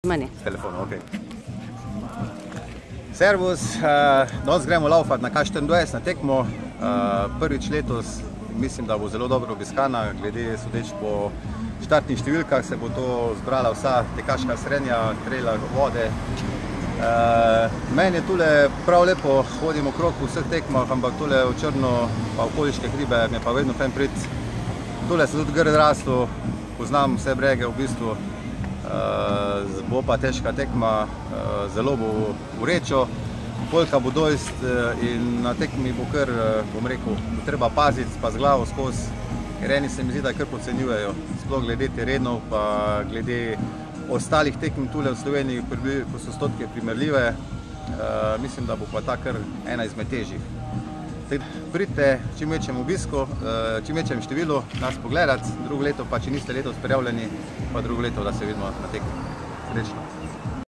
meni. S telefonom, ok. Servus, danes gremo laufat na K24 na tekmo. Prvič letos mislim, da bo zelo dobro obiskana, glede sodeč po štartnih številkah se bo to zbrala vsa tekaška srednja, trela, vode. Meni je tule prav lepo, hodim okrog v vseh tekmah, ampak tule v Črno pa okoliške hribe mi je pa vedno fajn priti. Tule se tudi grd raslo, poznam vse brege v bistvu. Bo pa težka tekma, zelo bo vrečo, polka bo dojst in na tekmi bo kar, bom rekel, bo treba paziti pa z glavo skozi, ker eni se mi zdi, da kar podcenjujejo, sploh glede terenov pa glede ostalih tekm tule v Sloveniji, ko so stotke primerljive, mislim, da bo pa ta kar ena izmed težjih. Pridite čim večjem obisku, čim večjem številu nas pogledati, drugo leto pa, če niste letos prijavljeni, pa drugo leto, da se vidimo na tekmi. Srečno!